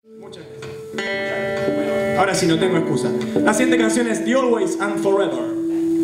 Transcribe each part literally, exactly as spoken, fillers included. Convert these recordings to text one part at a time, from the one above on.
Muchas gracias. Bueno, ahora sí no tengo excusa. La siguiente canción es The Always and Forever.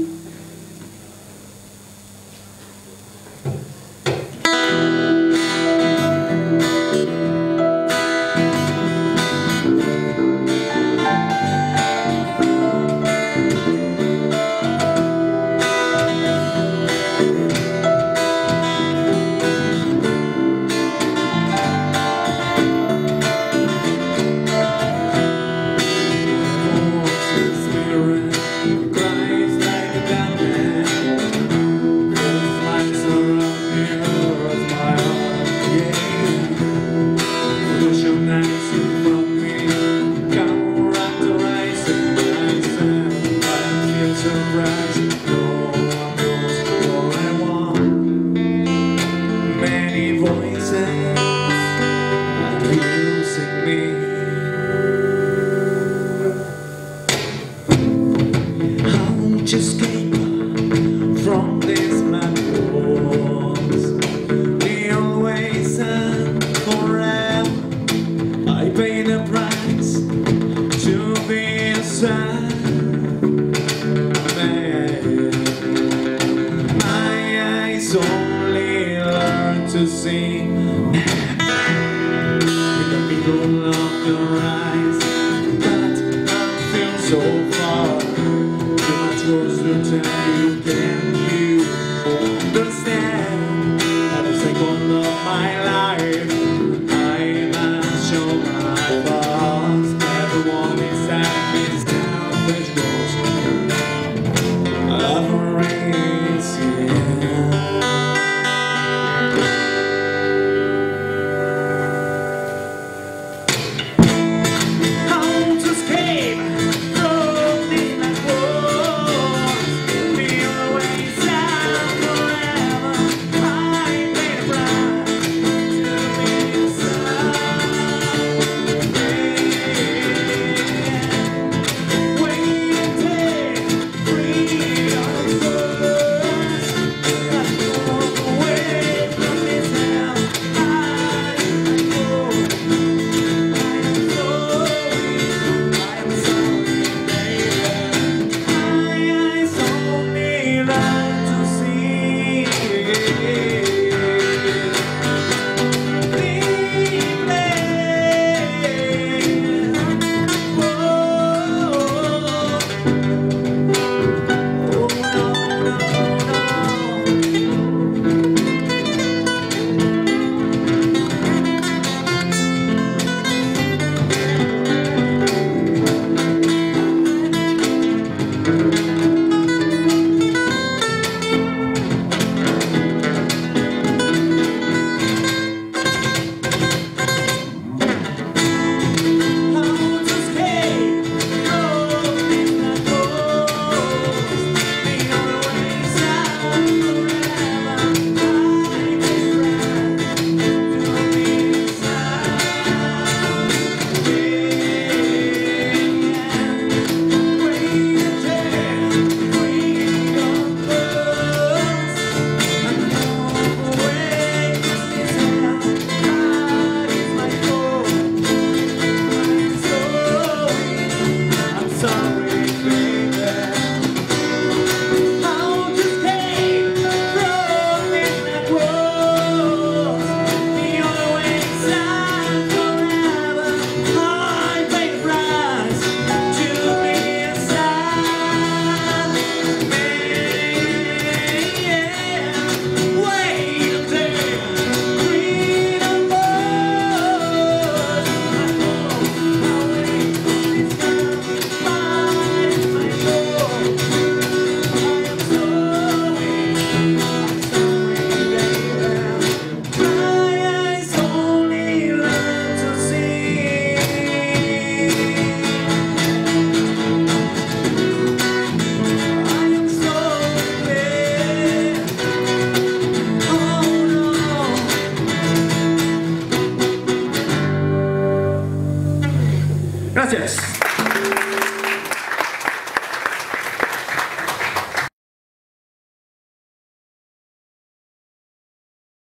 Escape from this mad walls, the always and forever. I pay the price to be a sad man. My eyes only learn to see with the people of your eyes, but I feel so far. Words to tell you, can you understand? Every second of my life I must show my thoughts. Everyone is at this selfish goals of a race, yeah. How to escape from this mad world? Gracias.